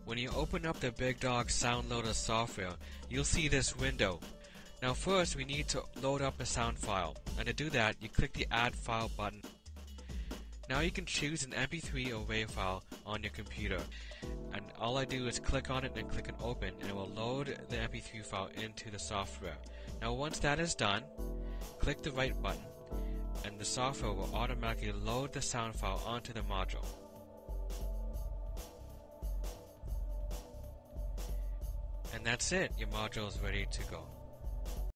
When you open up the Big Dog Sound Loader software, you'll see this window. Now first we need to load up a sound file, and to do that you click the Add File button. Now you can choose an MP3 or WAV file on your computer, and all I do is click on it and click on Open, and it will load the MP3 file into the software. Now once that is done, click the right button, and the software will automatically load the sound file onto the module. And that's it, your module is ready to go.